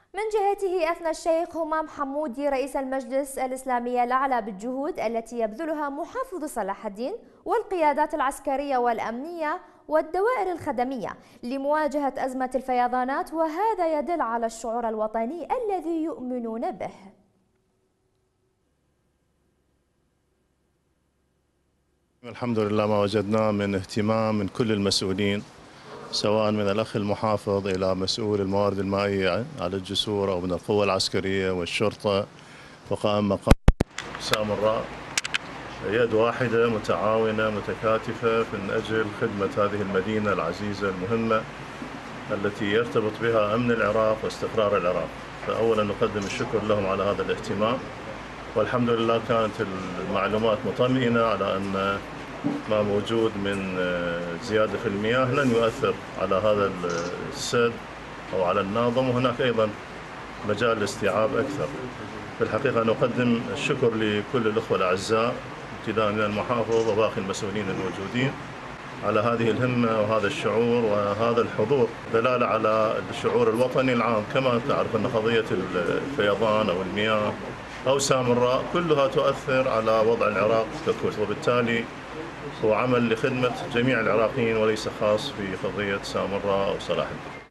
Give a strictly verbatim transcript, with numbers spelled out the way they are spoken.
من جهته أثنى الشيخ همام حمودي رئيس المجلس الإسلامي الأعلى بالجهود التي يبذلها محافظ صلاح الدين والقيادات العسكرية والأمنية والدوائر الخدمية لمواجهة أزمة الفيضانات، وهذا يدل على الشعور الوطني الذي يؤمنون به. الحمد لله ما وجدناه من اهتمام من كل المسؤولين، سواء من الأخ المحافظ إلى مسؤول الموارد المائية على الجسور أو من القوى العسكرية والشرطة وقائم مقام سامراء، يد واحدة متعاونة متكاتفة من أجل خدمة هذه المدينة العزيزة المهمة التي يرتبط بها أمن العراق واستقرار العراق. فأولا نقدم الشكر لهم على هذا الاهتمام، والحمد لله كانت المعلومات مطمئنة على أن ما موجود من زيادة في المياه لن يؤثر على هذا السد أو على الناظم، وهناك أيضا مجال لاستيعاب أكثر. في الحقيقة نقدم الشكر لكل الأخوة الأعزاء ابتداء من المحافظ وباقي المسؤولين الموجودين على هذه الهمة وهذا الشعور وهذا الحضور، دلالة على الشعور الوطني العام. كما تعرف أن قضية الفيضان أو المياه أو سامراء كلها تؤثر على وضع العراق ككل، وبالتالي هو عمل لخدمة جميع العراقيين وليس خاص في قضية سامراء أو صلاح الدين.